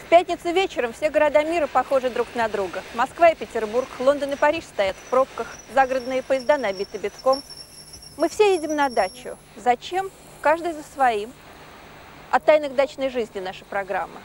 пятницу вечером все города мира похожи друг на друга. Москва и Петербург, Лондон и Париж стоят в пробках, загородные поезда набиты битком. Мы все едем на дачу. Зачем? Каждый за своим. О тайнах дачной жизни наша программа.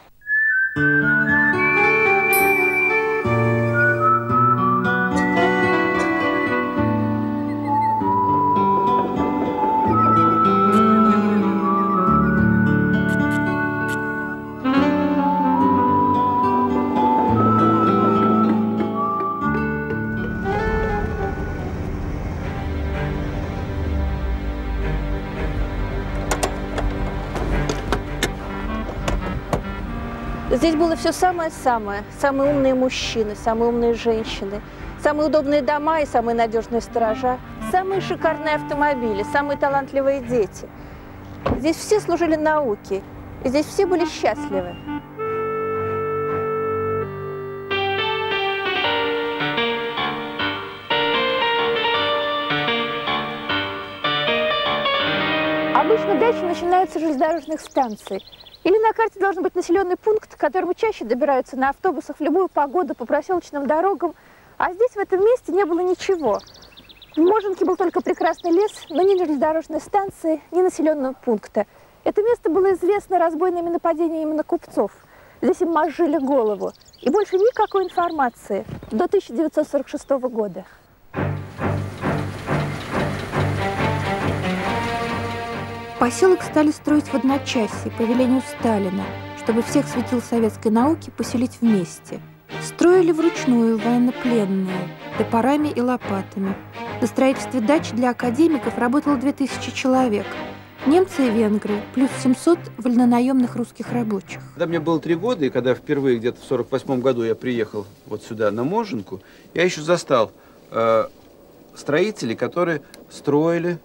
Здесь было все самое-самое. Самые умные мужчины, самые умные женщины, самые удобные дома и самые надежные сторожа, самые шикарные автомобили, самые талантливые дети. Здесь все служили науке, и здесь все были счастливы. Обычно дачи начинаются с железнодорожных станций. Или на карте должен быть населенный пункт, к которому чаще добираются на автобусах в любую погоду по проселочным дорогам. А здесь, в этом месте, не было ничего. В Моженке был только прекрасный лес, но ни железнодорожной станции, ни населенного пункта. Это место было известно разбойными нападениями на купцов. Здесь им мозжили голову. И больше никакой информации до 1946 года. Поселок стали строить в одночасье по велению Сталина, чтобы всех светил советской науки поселить вместе. Строили вручную военнопленные, топорами и лопатами. На строительстве дач для академиков работало 2000 человек. Немцы и венгры, плюс 700 вольнонаемных русских рабочих. Когда мне было 3 года, и когда впервые где-то в 1948 году я приехал вот сюда, на Моженку, я еще застал строителей, которые строили...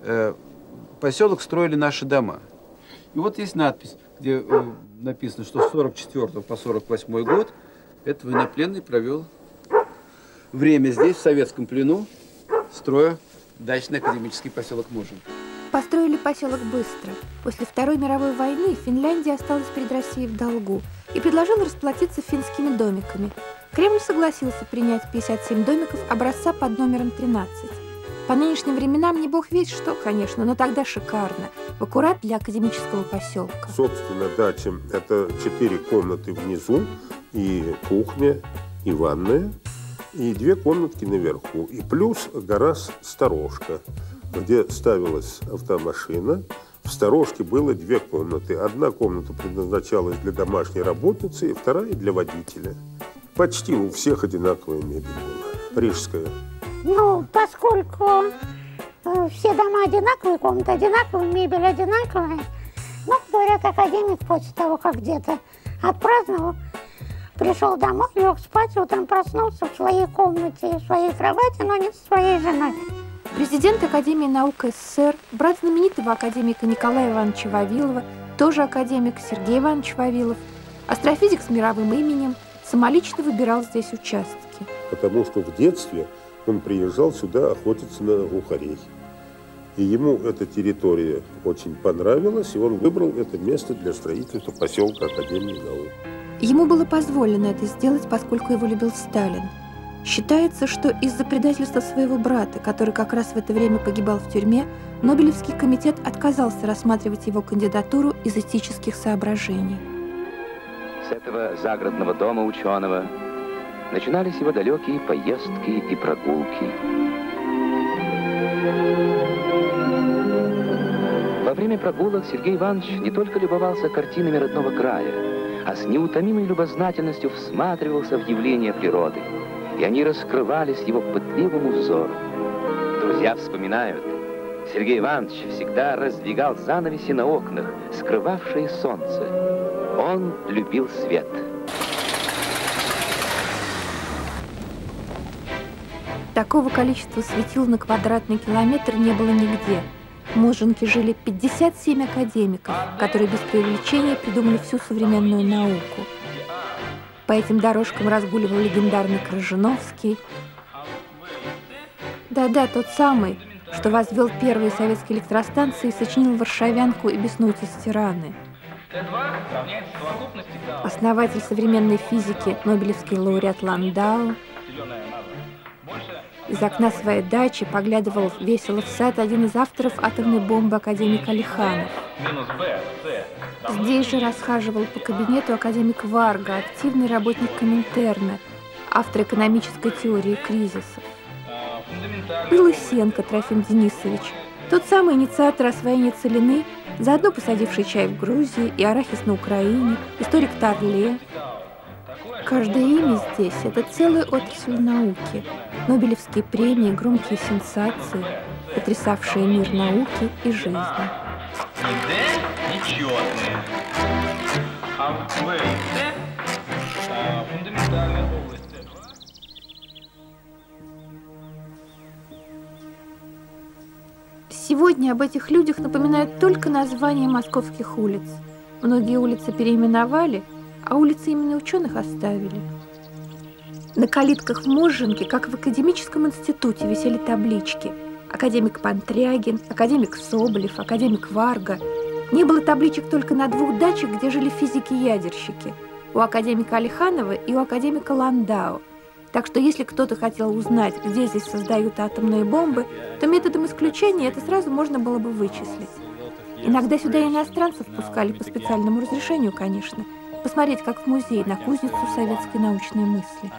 поселок строили наши дома. И вот есть надпись, где написано, что с 1944 по 1948 год этот военнопленный провел время здесь, в советском плену, строя дачный академический поселок Моженка. Построили поселок быстро. После Второй мировой войны Финляндия осталась перед Россией в долгу и предложила расплатиться финскими домиками. Кремль согласился принять 57 домиков образца под номером 13. По нынешним временам не бог весть что, конечно, но тогда шикарно. В аккурат для академического поселка. Собственно, дача – это 4 комнаты внизу, и кухня, и ванная, и 2 комнатки наверху. И плюс гараж-сторожка, где ставилась автомашина. В сторожке было 2 комнаты. Одна комната предназначалась для домашней работницы, и вторая – для водителя. Почти у всех одинаковая мебель была, парижская. Ну, поскольку все дома одинаковые, комнаты одинаковые, мебель одинаковая, ну, говорят, академик после того, как где-то отпраздновал, пришел домой, лег спать, утром проснулся в своей комнате, в своей кровати, но не со своей женой. Президент Академии наук СССР, брат знаменитого академика Николая Ивановича Вавилова, тоже академик Сергей Иванович Вавилов, астрофизик с мировым именем, самолично выбирал здесь участки. Потому что в детстве он приезжал сюда охотиться на глухарей. И ему эта территория очень понравилась, и он выбрал это место для строительства поселка Академии наук. Ему было позволено это сделать, поскольку его любил Сталин. Считается, что из-за предательства своего брата, который как раз в это время погибал в тюрьме, Нобелевский комитет отказался рассматривать его кандидатуру из этических соображений. С этого загородного дома ученого начинались его далекие поездки и прогулки. Во время прогулок Сергей Иванович не только любовался картинами родного края, а с неутомимой любознательностью всматривался в явления природы, и они раскрывались его пытливому взору. Друзья вспоминают, Сергей Иванович всегда раздвигал занавеси на окнах, скрывавшие солнце. Он любил свет. Такого количества светил на квадратный километр не было нигде. В Моженке жили 57 академиков, которые без преувеличения придумали всю современную науку. По этим дорожкам разгуливал легендарный Крыжиновский. Да-да, тот самый, что возвел первые советские электростанции и сочинил «Варшавянку» и «Беснуйтесь, тираны». Основатель современной физики, нобелевский лауреат Ландау. Из окна своей дачи поглядывал весело в сад один из авторов атомной бомбы, академик Алиханов. Здесь же расхаживал по кабинету академик Варга, активный работник Коминтерна, автор экономической теории кризисов. И Лысенко Трофим Денисович, тот самый инициатор освоения целины, заодно посадивший чай в Грузии и арахис на Украине, историк Тарле. Каждое имя здесь – это целая отрасль науки, нобелевские премии, громкие сенсации, потрясавшие мир науки и жизни. Нечетные. А в Б и С фундаментальная область. Сегодня об этих людях напоминают только названия московских улиц. Многие улицы переименовали, а улицы имени ученых оставили. На калитках в Можженке, как в академическом институте, висели таблички: академик Пантрягин, академик Соболев, академик Варга. Не было табличек только на 2 дачах, где жили физики-ядерщики, у академика Алиханова и у академика Ландау. Так что если кто-то хотел узнать, где здесь создают атомные бомбы, то методом исключения это сразу можно было бы вычислить. Иногда сюда иностранцев пускали по специальному разрешению, конечно, посмотреть, как в музее, на кузницу советской научной мысли.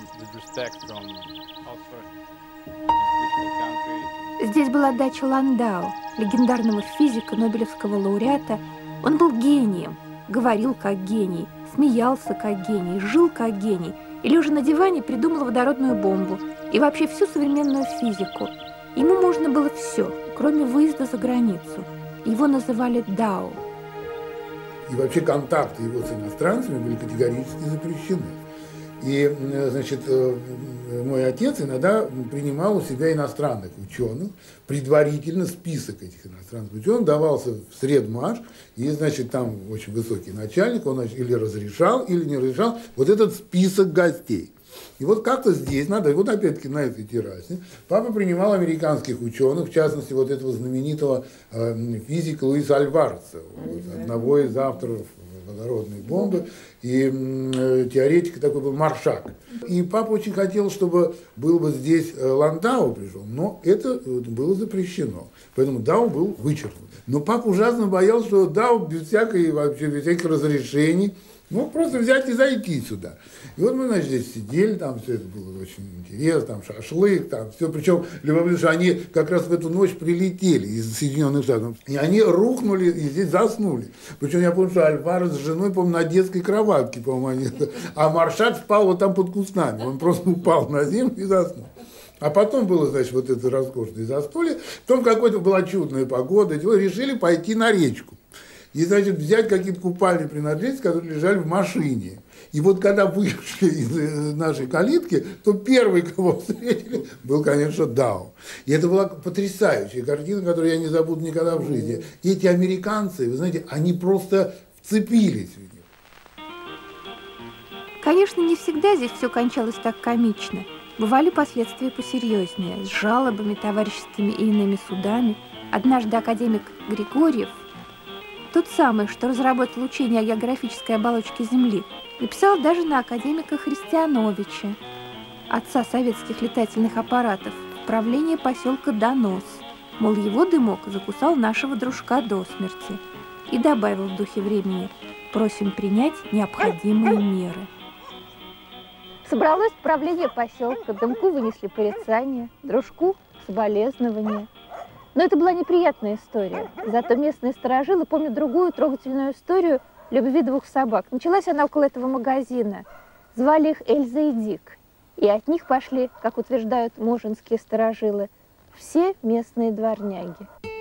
Здесь была дача Ландау, легендарного физика, нобелевского лауреата. Он был гением, говорил как гений, смеялся как гений, жил как гений, и лежа на диване придумал водородную бомбу и вообще всю современную физику. Ему можно было все, кроме выезда за границу. Его называли Дау. И вообще контакты его с иностранцами были категорически запрещены. И, значит, мой отец иногда принимал у себя иностранных ученых, предварительно список этих иностранных ученых давался в Средмаш, и, значит, там очень высокий начальник, он или разрешал, или не разрешал вот этот список гостей. И вот как-то здесь надо, вот опять-таки на этой террасе, папа принимал американских ученых, в частности, вот этого знаменитого физика Луиса Альвареса, вот, одного из авторов водородной бомбы, и теоретик такой был Маршак. И папа очень хотел, чтобы был бы здесь Ландау пришел, но это было запрещено. Поэтому Дау был вычеркнут. Но папа ужасно боялся, что Дау без всяких разрешений мог просто взять и зайти сюда. И вот мы, значит, здесь сидели, там все это было очень интересно, там шашлык, там все. Причем, любопытно, что они как раз в эту ночь прилетели из Соединенных Штатов. И они рухнули и здесь заснули. Причем я помню, что Альварес с женой, по-моему, на детской кроватке, по-моему, они. А Маршак спал вот там под кустами. Он просто упал на землю и заснул. А потом было, значит, вот это роскошное застолье. Потом какой-то была чудная погода. Решили пойти на речку. И, значит, взять какие-то купальные принадлежности, которые лежали в машине. И вот когда вышли из нашей калитки, то первый, кого встретили, был, конечно, Дау. И это была потрясающая картина, которую я не забуду никогда в жизни. И эти американцы, вы знаете, они просто вцепились в них. Конечно, не всегда здесь все кончалось так комично. Бывали последствия посерьезнее, с жалобами, товарищескими и иными судами. Однажды академик Григорьев, тот самый, что разработал учение о географической оболочке Земли, написал даже на академика Христиановича, отца советских летательных аппаратов, в правление поселка Донос, мол, его дымок закусал нашего дружка до смерти, и добавил в духе времени: просим принять необходимые меры. Собралось правление поселка, дымку вынесли порицание, дружку соболезнования. Но это была неприятная история. Зато местные старожилы помнят другую трогательную историю любви 2 собак. Началась она около этого магазина. Звали их Эльза и Дик. И от них пошли, как утверждают можженские старожилы, все местные дворняги.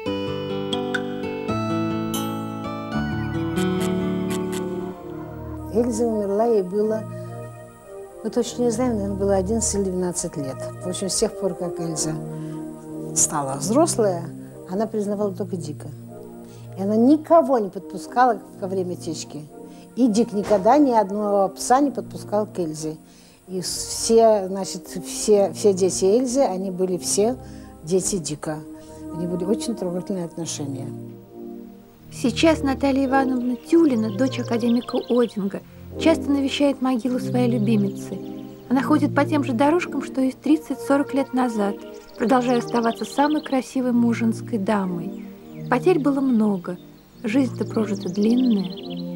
Эльза умерла, ей было, мы точно не знаем, наверное, было 11 или 12 лет. В общем, с тех пор, как Эльза стала взрослая, она признавала только Дика. И она никого не подпускала во время течки. И Дик никогда ни одного пса не подпускал к Эльзе. И все, значит, все дети Эльзы, они были все дети Дика. У них были очень трогательные отношения. Сейчас Наталья Ивановна Тюлина, дочь академика Одинга, часто навещает могилу своей любимицы. Она ходит по тем же дорожкам, что и 30-40 лет назад, продолжая оставаться самой красивой мужинской дамой. Потерь было много, жизнь-то прожита длинная.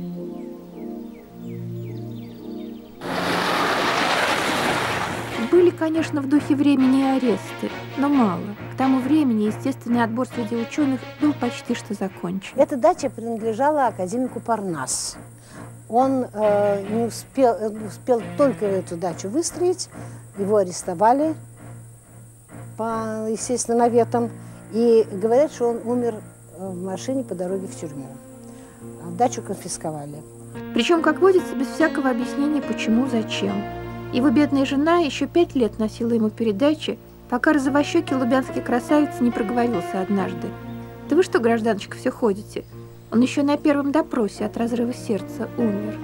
Были, конечно, в духе времени и аресты, но мало. К тому времени естественный отбор среди ученых был почти что закончен. Эта дача принадлежала академику Парнас. Он не успел только эту дачу выстроить, его арестовали по, естественно, наветам, и говорят, что он умер в машине по дороге в тюрьму. Дачу конфисковали. Причем, как водится, без всякого объяснения, почему, зачем. Его бедная жена еще 5 лет носила ему передачи, пока розовощекий лубянский красавец не проговорился однажды. «Да вы что, гражданочка, все ходите?» Он еще на первом допросе от разрыва сердца умер.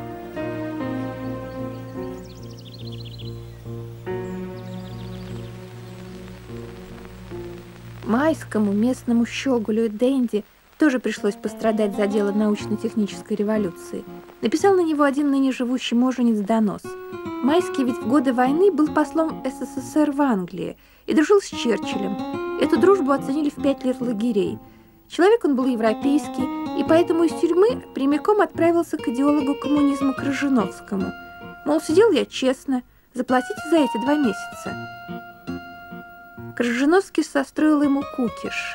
Майскому, местному щеголю и денди тоже пришлось пострадать за дело научно-технической революции. Написал на него один ныне живущий моженец донос. Майский ведь в годы войны был послом СССР в Англии и дружил с Черчиллем. Эту дружбу оценили в 5 лет лагерей. Человек он был европейский, и поэтому из тюрьмы прямиком отправился к идеологу коммунизма Крыжиновскому. Мол, сидел я честно, заплатите за эти 2 месяца. Крыжиновский состроил ему кукиш.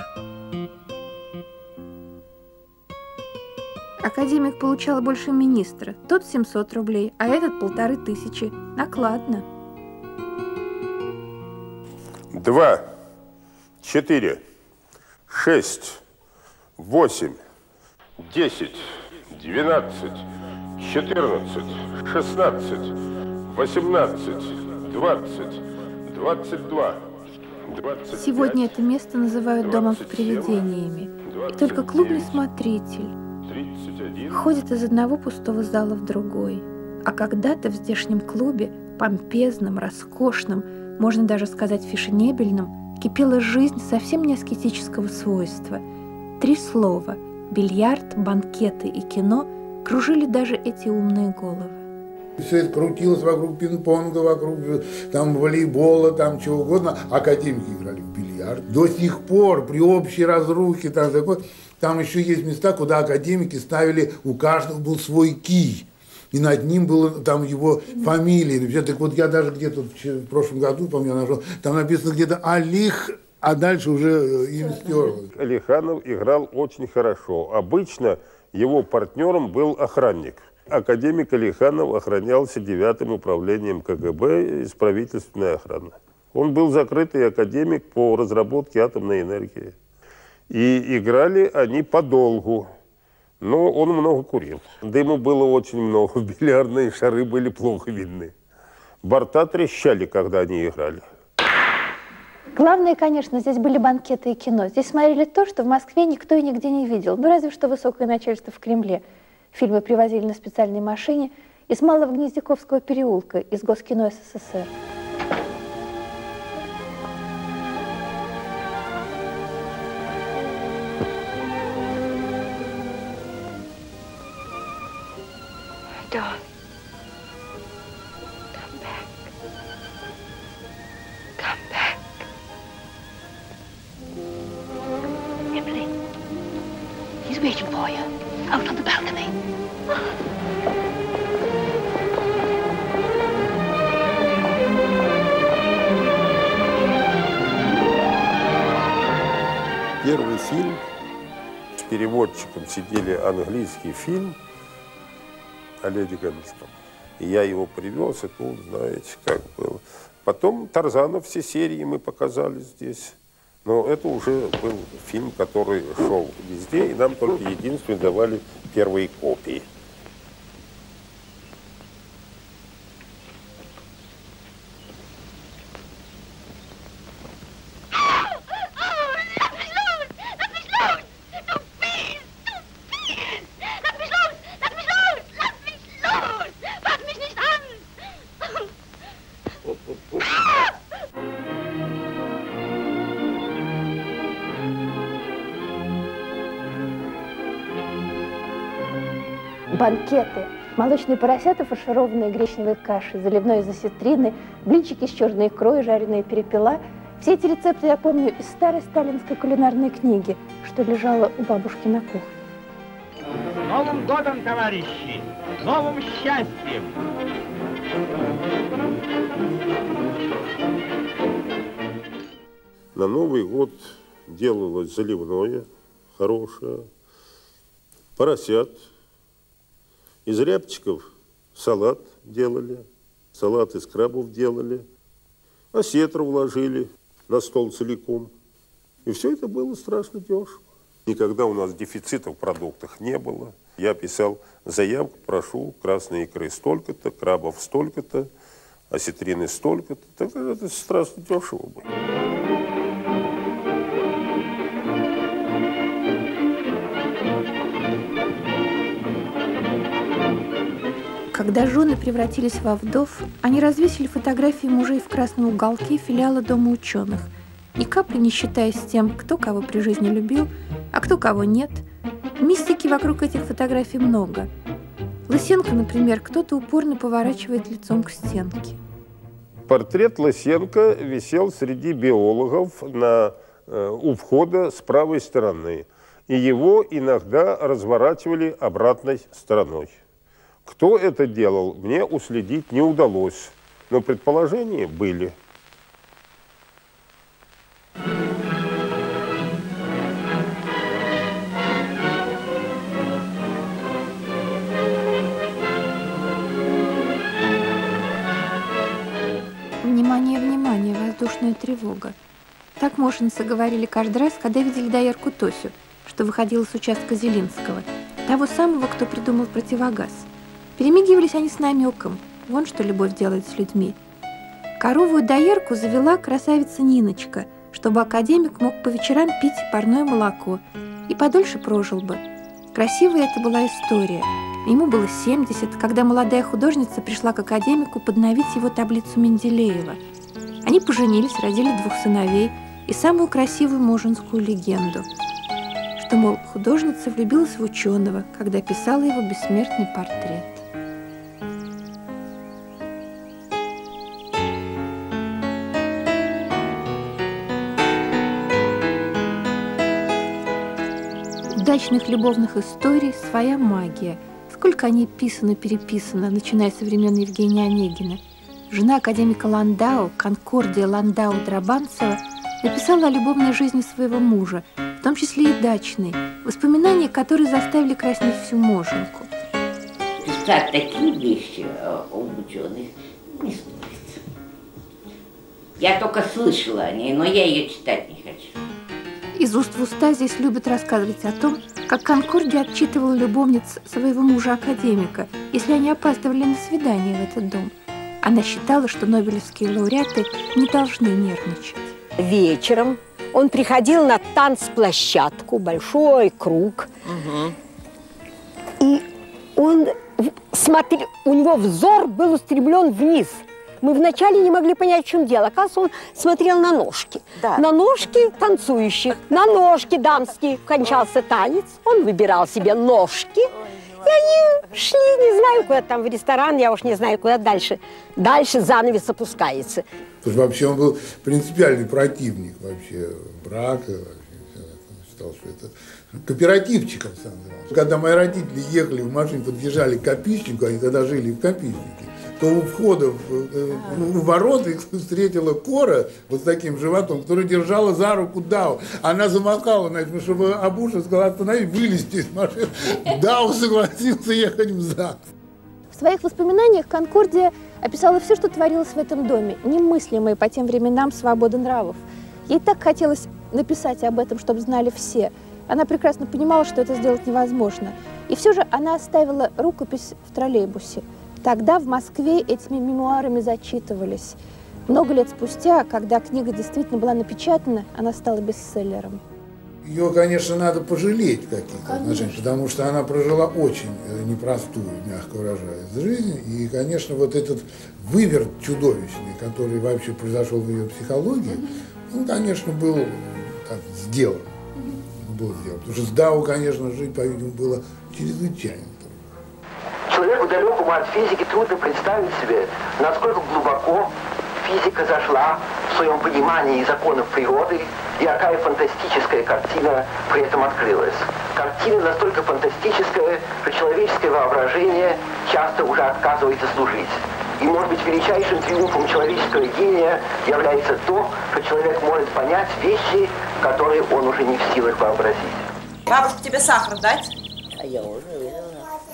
Академик получал больше министра, тот 700 рублей, а этот 1500. Накладно. 2, 4, 6, 8, 10, 12, 14, 16, 18, 20, 22, 25. Сегодня это место называют домом с привидениями. И только клубный смотритель ходит из одного пустого зала в другой. А когда-то в здешнем клубе, помпезном, роскошном, можно даже сказать фешенебельном, кипела жизнь совсем не аскетического свойства. 3 слова – бильярд, банкеты и кино – кружили даже эти умные головы. Все это крутилось вокруг пинг-понга, вокруг там волейбола, там чего угодно. Академики играли в бильярд. До сих пор при общей разрухе там еще есть места, куда академики ставили, у каждого был свой кий. И над ним была там его фамилия. Так вот я даже где-то в прошлом году, помню, нашел, там написано где-то Алих, а дальше уже им стерлось. Алиханов играл очень хорошо. Обычно его партнером был охранник. Академик Алиханов охранялся 9-м управлением КГБ из правительственной охраны. Он был закрытый академик по разработке атомной энергии. И играли они подолгу. Но он много курил. Дыму было очень много, бильярдные шары были плохо видны. Борта трещали, когда они играли. Главное, конечно, здесь были банкеты и кино. Здесь смотрели то, что в Москве никто и нигде не видел. Ну, разве что высокое начальство в Кремле. Фильмы привозили на специальной машине из Малого Гнездяковского переулка, из Госкино СССР. Dawn, come back. Come back. Emily, he's waiting for you out on the balcony. Первый фильм, с переводчиком сидели английский фильм о Леди Гамильтон. И я его привез, и тут, знаете, как было. Потом Тарзана все серии мы показали здесь. Но это уже был фильм, который шел везде, и нам только единственное давали первые копии. банкеты, молочные поросята, фаршированные гречневой кашей, заливной из осетрины, блинчики с черной икрой, жареные перепела. Все эти рецепты я помню из старой сталинской кулинарной книги, что лежала у бабушки на кухне. С Новым годом, товарищи! С новым счастьем! На Новый год делалось заливное, хорошее, поросят. Из рябчиков салат делали, салат из крабов делали, осетру вложили на стол целиком. И все это было страшно дешево. Никогда у нас дефицита в продуктах не было. Я писал заявку, прошу, красной икры столько-то, крабов столько-то, осетрины столько-то. Так это страшно дешево было. Когда жены превратились во вдов, они развесили фотографии мужей в красном уголке филиала Дома ученых, ни капли не считаясь с тем, кто кого при жизни любил, а кто кого нет. Мистики вокруг этих фотографий много. Лысенко, например, кто-то упорно поворачивает лицом к стенке. Портрет Лысенко висел среди биологов у входа с правой стороны, и его иногда разворачивали обратной стороной. Кто это делал, мне уследить не удалось, но предположения были. Внимание, внимание, воздушная тревога. Так мошенцы говорили каждый раз, когда видели доярку Тосю, что выходила с участка Зелинского, того самого, кто придумал противогаз. Перемигивались они с намеком. Вон что любовь делает с людьми. Коровую доярку завела красавица Ниночка, чтобы академик мог по вечерам пить парное молоко и подольше прожил бы. Красивая это была история. Ему было 70, когда молодая художница пришла к академику подновить его таблицу Менделеева. Они поженились, родили 2 сыновей и самую красивую мужинскую легенду, что, мол, художница влюбилась в ученого, когда писала его бессмертный портрет. Удачных любовных историй своя магия. Сколько они писано-переписано, начиная со времен Евгения Онегина. Жена академика Ландау, Конкордия Ландау-Драбанцева, написала о любовной жизни своего мужа, в том числе и дачной, воспоминания, которые заставили краснеть всю Мошенку. Писать такие вещи об ученых не стоит. Я только слышала о ней, но я ее читать не хочу. Из уст в уста здесь любят рассказывать о том, как Конкордия отчитывала любовниц своего мужа-академика, если они опаздывали на свидание в этот дом. Она считала, что нобелевские лауреаты не должны нервничать. Вечером он приходил на танцплощадку, большой круг, и он смотрел, у него взор был устремлен вниз. Мы вначале не могли понять, в чем дело. Оказывается, он смотрел на ножки. Да. На ножки танцующих, на ножки дамские. Кончался танец, он выбирал себе ножки. И они шли, не знаю, куда там, в ресторан, я уж не знаю, куда дальше. Дальше занавес опускается. Потому что вообще он был принципиальный противник вообще брака. Считал, что это кооперативчиком сам назывался. Когда мои родители ехали в машине, подъезжали к Копичнику, они тогда жили в Копичнике, то у входа, у ворот их встретила Кора вот с таким животом, которая держала за руку Дау. Она замахала, значит, чтобы Абуша сказала остановить, вылезти из машины. Дау согласился ехать в ЗАГС. В своих воспоминаниях Конкордия описала все, что творилось в этом доме, немыслимые по тем временам свободы нравов. Ей так хотелось написать об этом, чтобы знали все. Она прекрасно понимала, что это сделать невозможно. И все же она оставила рукопись в троллейбусе. Тогда в Москве этими мемуарами зачитывались. Много лет спустя, когда книга действительно была напечатана, она стала бестселлером. Ее, конечно, надо пожалеть в каких-то отношениях, потому что она прожила очень непростую, мягко выражаясь, жизнь. И, конечно, вот этот выверт чудовищный, который вообще произошел в ее психологии, он, конечно, был так, сделан. Потому что с Дау, конечно, жить, по-видимому, было чрезвычайно трудно. далекому от физики трудно представить себе, насколько глубоко физика зашла в своем понимании законов природы, и какая фантастическая картина при этом открылась. Картина настолько фантастическая, что человеческое воображение часто уже отказывается служить. И, может быть, величайшим триумфом человеческого гения является то, что человек может понять вещи, которые он уже не в силах вообразить. Бабушка, тебе сахар дать? А я уже взяла.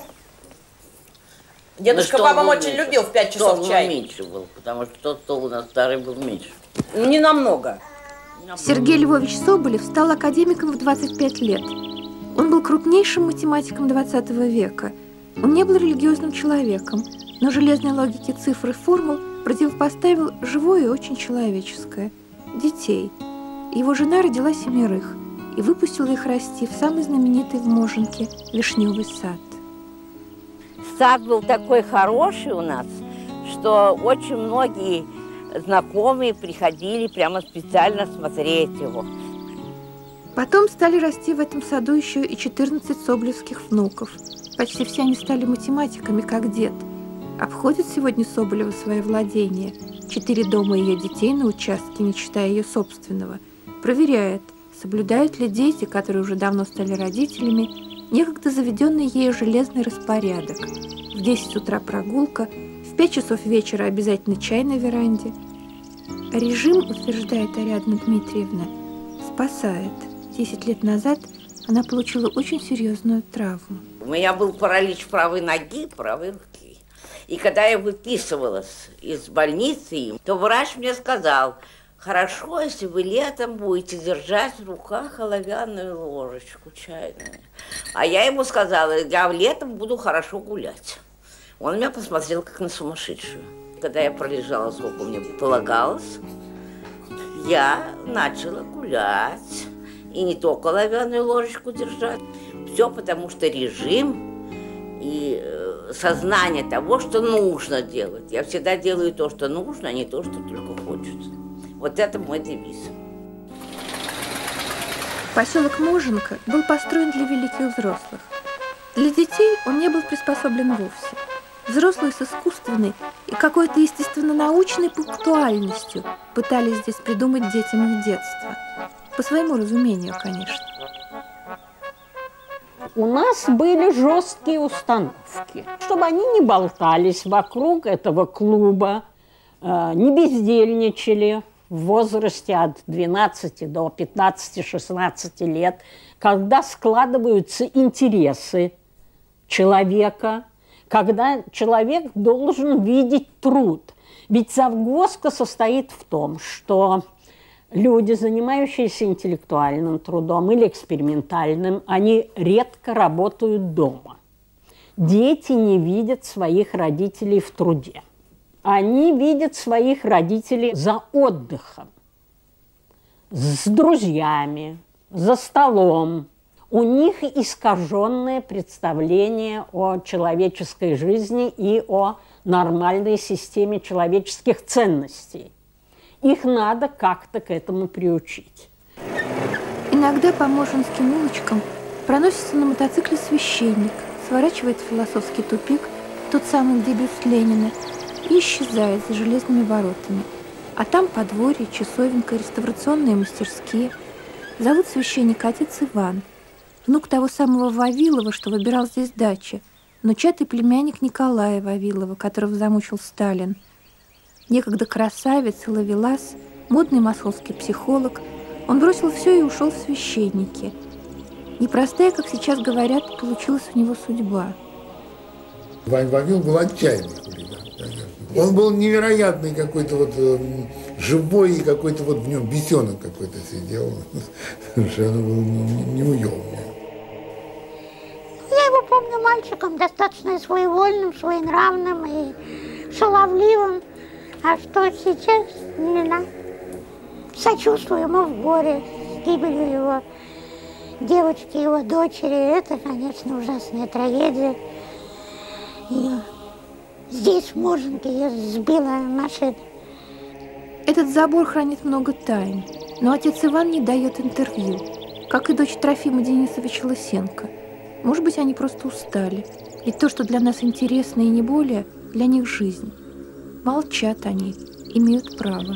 Дедушка папам очень любил в 5 часов чай. Меньше был, потому что тот стол у нас старый был меньше. Не намного. Сергей Львович Соболев стал академиком в 25 лет. Он был крупнейшим математиком 20 века. Он не был религиозным человеком, но железной логике цифр и формул противопоставил живое и очень человеческое – детей. Его жена родила 7 и выпустила их расти в самый знаменитый в Моженке вишневый сад. Сад был такой хороший у нас, что очень многие знакомые приходили прямо специально смотреть его. Потом стали расти в этом саду еще и 14 соболевских внуков. Почти все они стали математиками, как дед. Обходит сегодня Соболева свое владение. 4 дома ее детей на участке, не считая ее собственного. Проверяет, соблюдают ли дети, которые уже давно стали родителями, некогда заведенный ею железный распорядок. В 10 утра прогулка, в 5 часов вечера обязательно чай на веранде. Режим, утверждает Ариадна Дмитриевна, спасает. 10 лет назад она получила очень серьезную травму. У меня был паралич правой ноги, правой руки. И когда я выписывалась из больницы, то врач мне сказал: хорошо, если вы летом будете держать в руках оловянную ложечку чайную. А я ему сказала: я летом буду хорошо гулять. Он меня посмотрел как на сумасшедшую. Когда я пролежала, сколько мне полагалось, я начала гулять. И не только оловянную ложечку держать. Все потому, что режим и сознание того, что нужно делать. Я всегда делаю то, что нужно, а не то, что только хочется. Вот это мой девиз. Поселок Моженка был построен для великих взрослых. Для детей он не был приспособлен вовсе. Взрослые с искусственной и какой-то естественно-научной пунктуальностью пытались здесь придумать детям их детство. По своему разумению, конечно. У нас были жесткие установки, чтобы они не болтались вокруг этого клуба, не бездельничали в возрасте от 12 до 15-16 лет, когда складываются интересы человека, когда человек должен видеть труд. Ведь завгоска состоит в том, что люди, занимающиеся интеллектуальным трудом или экспериментальным, они редко работают дома. Дети не видят своих родителей в труде. Они видят своих родителей за отдыхом, с друзьями, за столом. У них искаженное представление о человеческой жизни и о нормальной системе человеческих ценностей. Их надо как-то к этому приучить. Иногда по Моженским улочкам проносится на мотоцикле священник, сворачивает в философский тупик, тот самый, где бюст Ленина, и исчезает за железными воротами. А там подворье, часовенка, реставрационные мастерские. Зовут священника отец Иван, внук того самого Вавилова, что выбирал здесь дачи, внучатый племянник Николая Вавилова, которого замучил Сталин. Некогда красавец и ловелас, модный московский психолог, он бросил все и ушел в священники. Непростая, как сейчас говорят, получилась у него судьба. Вавил был отчаянный хулиган, конечно. Он был невероятный какой-то вот живой, и какой-то вот в нем бесенок какой-то сидел. Совершенно был неуемный. Я его помню мальчиком, достаточно своевольным, своенравным и шаловливым. А что сейчас, не знаю, сочувствую ему в горе с гибелью его девочки, его дочери. Это, конечно, ужасная трагедия. Ее здесь, в Моженке, ее сбила машина. Этот забор хранит много тайн, но отец Иван не дает интервью, как и дочь Трофима Денисовича Лысенко. Может быть, они просто устали. Ведь то, что для нас интересно и не более, для них жизнь. Молчат они, имеют право.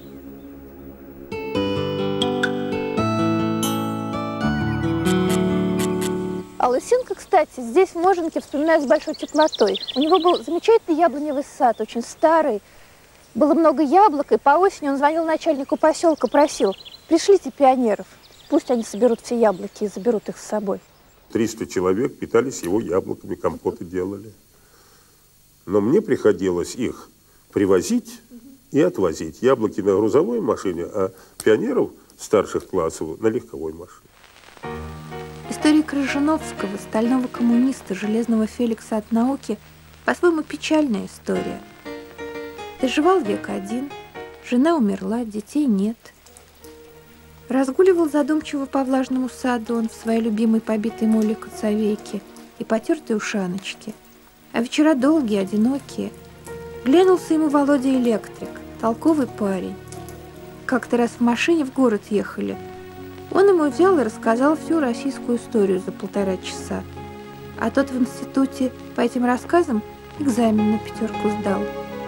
А Лысенко, кстати, здесь, в Моженке, вспоминаю с большой теплотой. У него был замечательный яблоневый сад, очень старый. Было много яблок, и по осени он звонил начальнику поселка, просил: пришлите пионеров, пусть они соберут все яблоки и заберут их с собой. 300 человек питались его яблоками, компоты делали. Но мне приходилось их привозить и отвозить. Яблоки на грузовой машине, а пионеров старших классов на легковой машине. История Крыжановского, стального коммуниста, железного Феликса от науки, по-своему печальная история. Доживал век один, жена умерла, детей нет. Разгуливал задумчиво по влажному саду он в своей любимой побитой молью коцовейке и потертой ушаночке. А вечера долгие, одинокие. Глянулся ему Володя электрик, толковый парень. Как-то раз в машине в город ехали. Он ему взял и рассказал всю российскую историю за 1,5 часа. А тот в институте по этим рассказам экзамен на 5 сдал.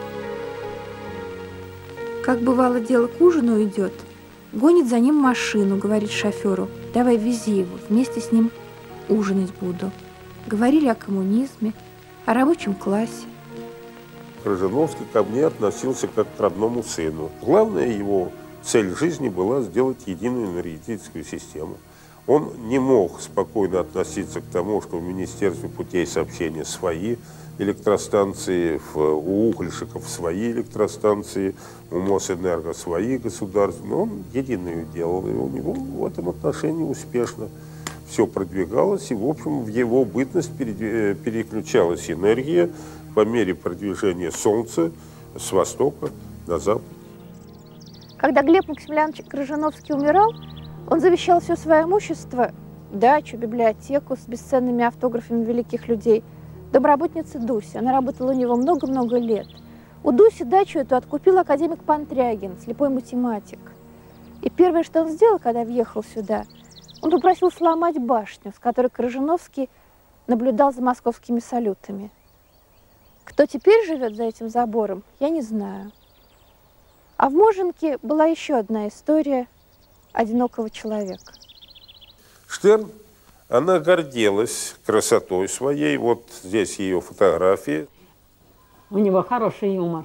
Как бывало, дело к ужину идет, гонит за ним машину, говорит шоферу: давай вези его, вместе с ним ужинать буду. Говорили о коммунизме, о рабочем классе. Крыжановский ко мне относился как к родному сыну. Главная его цель жизни была сделать единую энергетическую систему. Он не мог спокойно относиться к тому, что в Министерстве путей сообщения свои электростанции, у угольщиков свои электростанции, у Мосэнерго свои государственные. Он единую делал, и у него в этом отношении успешно все продвигалось, и, в общем, в его бытность переключалась энергия по мере продвижения Солнца с востока на запад. Когда Глеб Максимилианович Крыжановский умирал, он завещал все свое имущество, дачу, библиотеку с бесценными автографами великих людей, домработнице Дусе. Она работала у него много-много лет. У Дуси дачу эту откупил академик Пантрягин, слепой математик. И первое, что он сделал, когда въехал сюда, он попросил сломать башню, с которой Крыжановский наблюдал за московскими салютами. Кто теперь живет за этим забором, я не знаю. А в Моженке была еще одна история одинокого человека. Штерн, она гордилась красотой своей. Вот здесь ее фотографии. У него хороший юмор.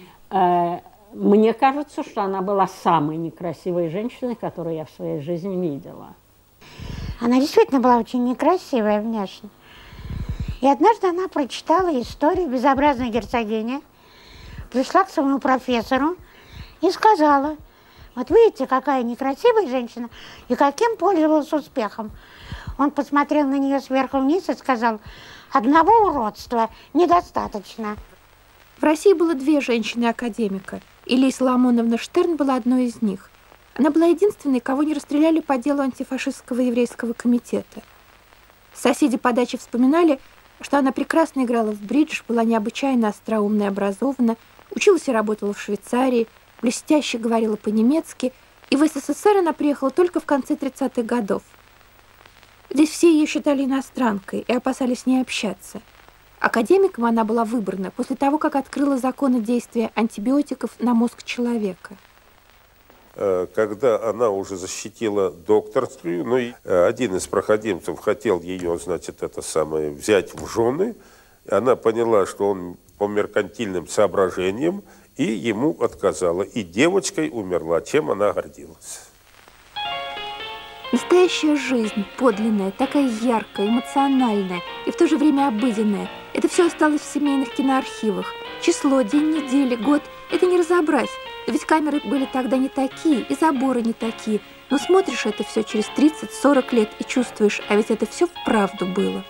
Мне кажется, что она была самой некрасивой женщиной, которую я в своей жизни видела. Она действительно была очень некрасивая внешне. И однажды она прочитала историю безобразной герцогини, пришла к своему профессору и сказала: вот видите, какая некрасивая женщина и каким пользовалась успехом. Он посмотрел на нее сверху вниз и сказал: одного уродства недостаточно. В России было 2 женщины-академика, и Лейса Ламоновна Штерн была одной из них. Она была единственной, кого не расстреляли по делу антифашистского еврейского комитета. Соседи по даче вспоминали, что она прекрасно играла в бридж, была необычайно остроумна и образована, училась и работала в Швейцарии, блестяще говорила по-немецки, и в СССР она приехала только в конце 30-х годов. Здесь все ее считали иностранкой и опасались с ней общаться. Академиком она была выбрана после того, как открыла законы действия антибиотиков на мозг человека. Когда она уже защитила докторскую, но один из проходимцев хотел ее, значит, это самое, взять в жены, она поняла, что он по меркантильным соображениям, и ему отказала. И девочкой умерла, чем она гордилась. Настоящая жизнь, подлинная, такая яркая, эмоциональная и в то же время обыденная. Это все осталось в семейных киноархивах. Число, день недели, год – это не разобрать. Ведь камеры были тогда не такие, и заборы не такие. Но смотришь это все через 30-40 лет и чувствуешь, а ведь это все вправду было.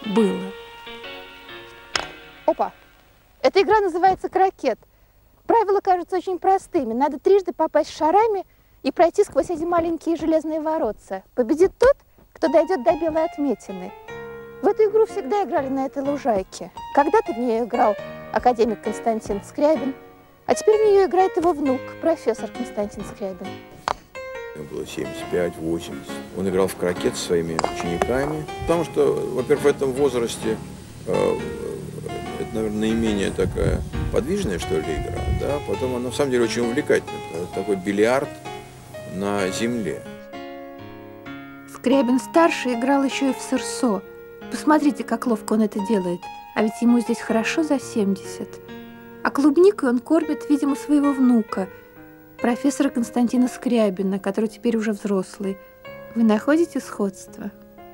Опа! Эта игра называется крокет. Правила кажутся очень простыми. Надо трижды попасть шарами и пройти сквозь эти маленькие железные воротца. Победит тот, кто дойдет до белой отметины. В эту игру всегда играли на этой лужайке. Когда-то в нее играл академик Константин Скрябин, а теперь в нее играет его внук, профессор Константин Скрябин. Ему было 75-80. Он играл в крокет со своими учениками. Потому что, во-первых, в этом возрасте это, наверное, наименее такая подвижная, что ли, игра. Да? Потом она, на самом деле, очень увлекательная. Это такой бильярд на земле. Скрябин-старший играл еще и в сырсо. Посмотрите, как ловко он это делает. А ведь ему здесь хорошо за 70. А клубникой он кормит, видимо, своего внука, профессора Константина Скрябина, который теперь уже взрослый. Вы находите сходство?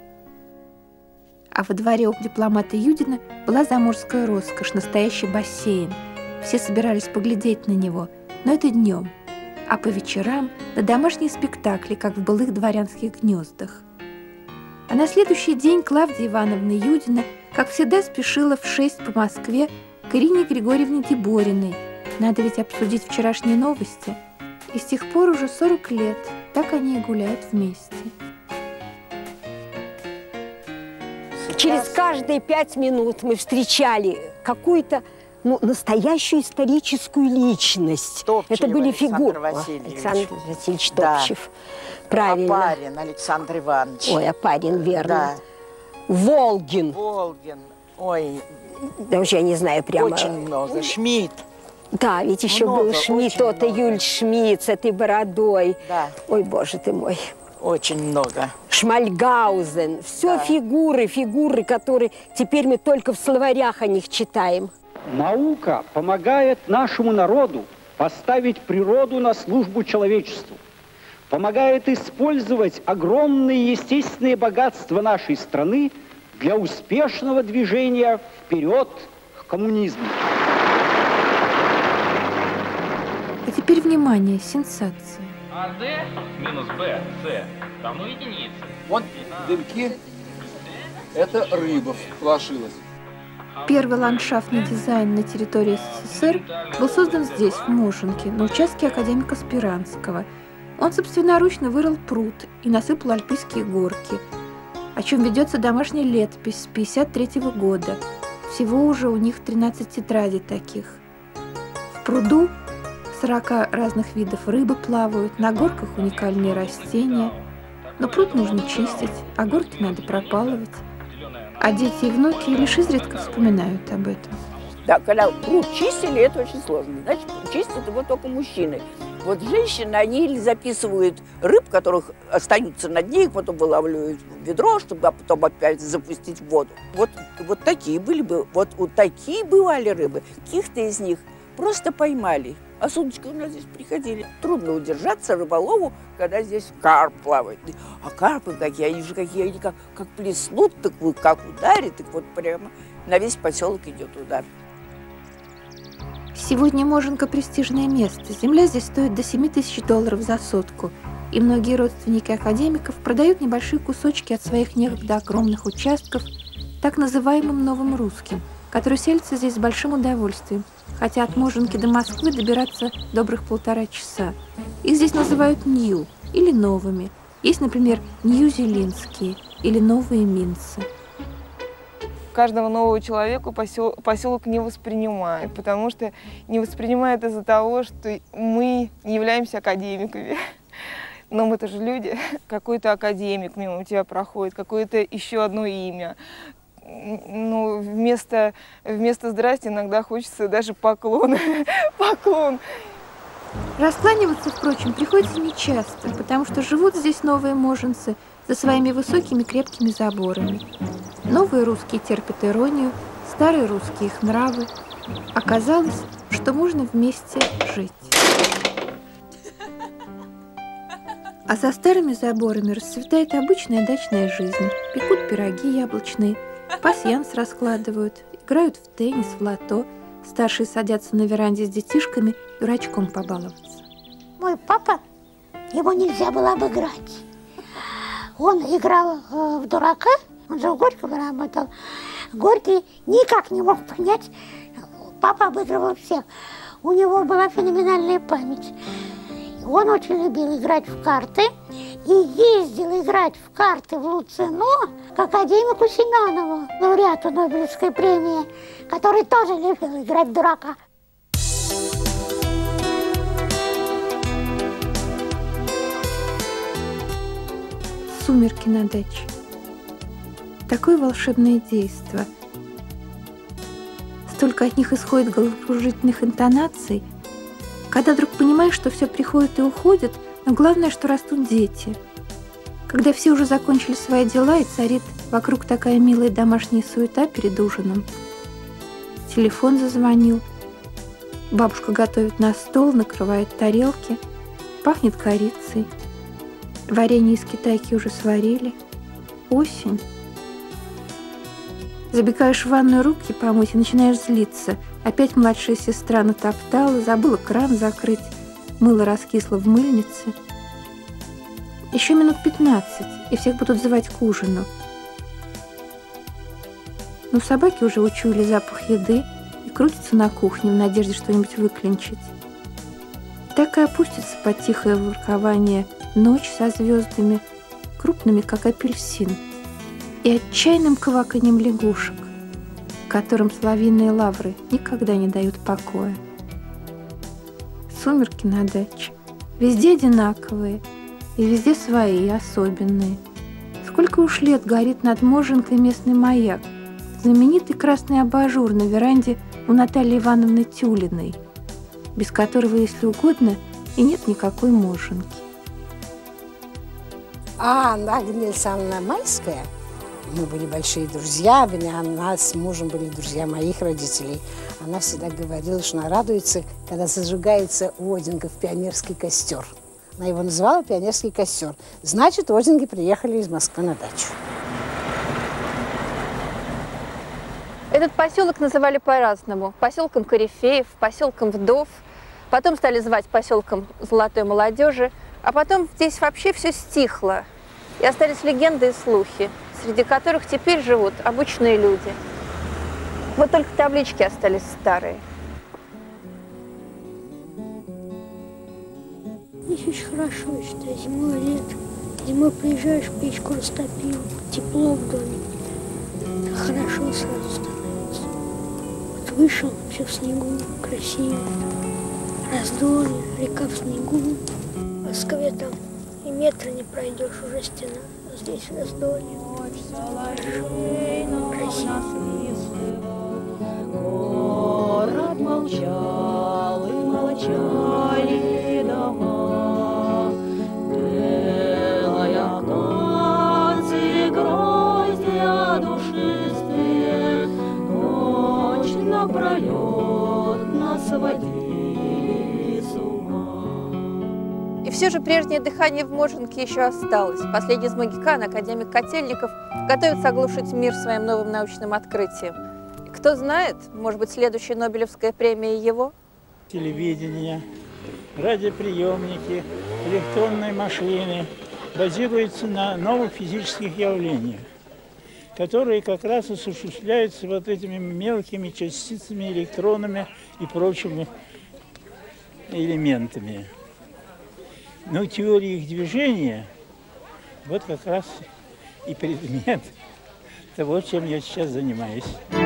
А во дворе у дипломата Юдина была заморская роскошь, настоящий бассейн. Все собирались поглядеть на него, но это днем. А по вечерам на домашние спектакли, как в былых дворянских гнездах. А на следующий день Клавдия Ивановна Юдина, как всегда, спешила в 6 по Москве к Ирине Григорьевне Дебориной. Надо ведь обсудить вчерашние новости. И с тех пор уже 40 лет так они и гуляют вместе. Через каждые 5 минут мы встречали какую-то настоящую историческую личность. Топчев Это были Александр фигуры. Васильевич. Александр Васильевич Да. Топчев. Правильно. Апарин Александр Иванович. Ой, Апарин, верно. Да. Волгин. Волгин. Ой. Да уж я не знаю прямо. Очень много. Шмидт. Да, ведь еще был Шмидт, то-то Юль Шмидт с этой бородой. Да. Ой, боже ты мой. Очень много. Шмальгаузен. Все фигуры, которые теперь мы только в словарях о них читаем. Наука помогает нашему народу поставить природу на службу человечеству. Помогает использовать огромные естественные богатства нашей страны для успешного движения вперед к коммунизму. А теперь внимание, сенсация. А d минус b, c равно единице. Вот дымки, это рыба сполошилась. Первый ландшафтный дизайн на территории СССР был создан здесь, в Мошенке, на участке академика Спиранского. Он собственноручно вырыл пруд и насыпал альпийские горки, о чем ведется домашняя летопись с 1953 года. Всего уже у них 13 тетрадей таких. В пруду 40 разных видов рыбы плавают, на горках уникальные растения. Но пруд нужно чистить, а горки надо пропалывать. А дети и внуки лишь изредка вспоминают об этом. Да, когда пруд чистили, это очень сложно. Значит, чистят его только мужчины. Вот женщины, они или записывают рыб, которых остаются на дне, их потом вылавливают в ведро, чтобы потом опять запустить в воду. Вот такие были бы, вот такие бывали рыбы. Каких-то из них просто поймали. А с удочкой у нас здесь приходили. Трудно удержаться рыболову, когда здесь карп плавает. А карпы какие, они же какие, они как плеснут, так вот, как ударит, так вот прямо на весь поселок идет удар. Сегодня Мошенка – престижное место. Земля здесь стоит до $7000 за сотку. И многие родственники академиков продают небольшие кусочки от своих некогда огромных участков так называемым новым русским, которые селятся здесь с большим удовольствием, хотя от Мошенки до Москвы добираться добрых 1,5 часа. Их здесь называют Нью или новыми. Есть, например, Нью-Зелинские или Новые Минцы. Каждого нового человека поселок не воспринимает, потому что не воспринимает из-за того, что мы не являемся академиками. Но мы тоже люди. Какой-то академик мимо тебя проходит, какое-то еще одно имя. Ну, вместо «здрасте» иногда хочется даже поклон. Поклон. Раскланиваться, впрочем, приходится нечасто, потому что живут здесь новые мошенцы за своими высокими крепкими заборами. Новые русские терпят иронию, старые русские их нравы. Оказалось, что можно вместе жить. А за старыми заборами расцветает обычная дачная жизнь. Пекут пироги яблочные, пасьянс раскладывают, играют в теннис, в лото. Старшие садятся на веранде с детишками дурачком побаловаться. Мой папа, его нельзя было обыграть. Он играл в дурака, он же в Горького работал. Горький никак не мог понять, папа обыгрывал всех. У него была феноменальная память. Он очень любил играть в карты и ездил играть в карты в Луцино к академику Семенову, лауреату Нобелевской премии, который тоже любил играть в дурака. Сумерки на даче. Такое волшебное действо. Столько от них исходит головокружительных интонаций, когда вдруг понимаешь, что все приходит и уходит, но главное, что растут дети. Когда все уже закончили свои дела и царит вокруг такая милая домашняя суета перед ужином. Телефон зазвонил. Бабушка готовит на стол, накрывает тарелки. Пахнет корицей. Варенье из китайки уже сварили. Осень. Забегаешь в ванную руки помыть и начинаешь злиться. Опять младшая сестра натоптала, забыла кран закрыть, мыло раскисло в мыльнице. Еще минут 15, и всех будут звать к ужину. Но собаки уже учуяли запах еды и крутятся на кухне в надежде что-нибудь выклинчить. Так и опустится под тихое воркование ночь со звездами, крупными, как апельсин, и отчаянным кваканьем лягушек, которым соловьиные лавры никогда не дают покоя. Сумерки на даче. Везде одинаковые, и везде свои, особенные. Сколько уж лет горит над Моженкой местный маяк, знаменитый красный абажур на веранде у Натальи Ивановны Тюлиной, без которого, если угодно, и нет никакой Моженки. А Агния Александровна Майская, мы были большие друзья, она с мужем были друзья моих родителей. Она всегда говорила, что она радуется, когда зажигается у Одингов пионерский костер. Она его называла пионерский костер. Значит, Одинги приехали из Москвы на дачу. Этот поселок называли по-разному. Поселком Корифеев, поселком Вдов. Потом стали звать поселком Золотой молодежи. А потом здесь вообще все стихло. И остались легенды и слухи, среди которых теперь живут обычные люди. Вот только таблички остались старые. Здесь очень хорошо, я считаю, зимой, лето. Зимой приезжаешь, печку растопил, тепло в доме. Хорошо сразу становится. Вот вышел, все в снегу, красиво. Раздолье, река в снегу. В Москве там и метра не пройдешь, уже стена. А здесь раздолье. Красиво. Город молчал и молчали дома, белая акация, гроздья душистые, ночь напролет нас водили с ума. И все же прежнее дыхание в Моженке еще осталось. Последний из магикан, академик Котельников, готовится оглушить мир своим новым научным открытием. Кто знает, может быть, следующая Нобелевская премия его? Телевидение, радиоприемники, электронные машины базируются на новых физических явлениях, которые как раз осуществляются вот этими мелкими частицами, электронами и прочими элементами. Но теория их движения вот как раз и предмет того, чем я сейчас занимаюсь.